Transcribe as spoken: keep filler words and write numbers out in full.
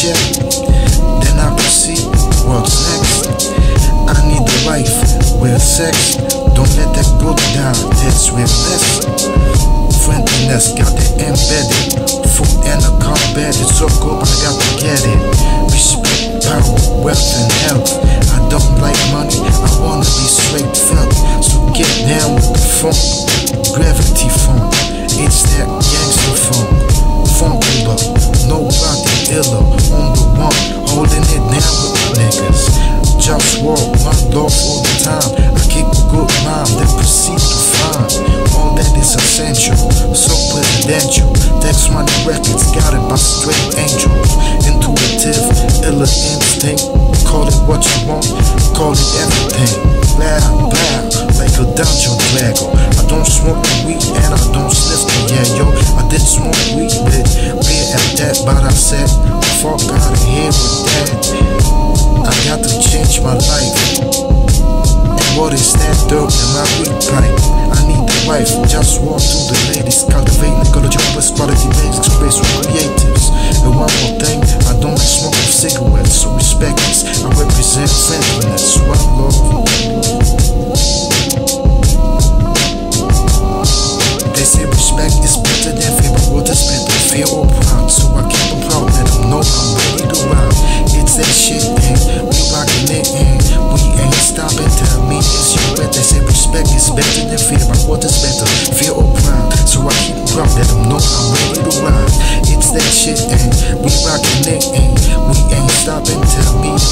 check, then I proceed. What's next? I need a wife with sex. Don't let that go down, that's swiftness. Friendliness, got it embedded. Food and a combat, it's so good, I got to get it. Respect, power, wealth and health. I don't like money, I wanna be straight felt. So get down with the funk, gravity funk. It's that gangster funk, Funkula. Nobody iller, on the one, holding it down with the niggas. JustWar, my love all the time. I kick a good rhyme, then proceed to find all that is essential, so presidential. Text Money Records, got it by straight angels. Intuitive, iller instinct. Call it what you want, call it everything. Blah, blah, like a dungeon dragger. I don't smoke weed and I don't sniff the yeah, yo. I did smoke weed, but beer at that, but I said, fuck out of here with that. I got to change my life. And what is that dope in my weed pipe? I need a wife, just walk to the ladies. Cultivate ecological best quality basics, space with creatives. And one more thing, I don't like smoking cigarettes, so respect this. I represent friendliness, one love. They say respect is better than fear, but what is better, fear or pride? So I keep them proud, let them know I'm ready to ride. It's that shit, and we rockin' it, and we ain't stopping. Tell me it's you bet. They say respect is better than fear, but what is better, fear or pride? So I keep them proud, let them know I'm ready to ride. It's that shit, and we rockin' it, and we ain't stopping. Tell me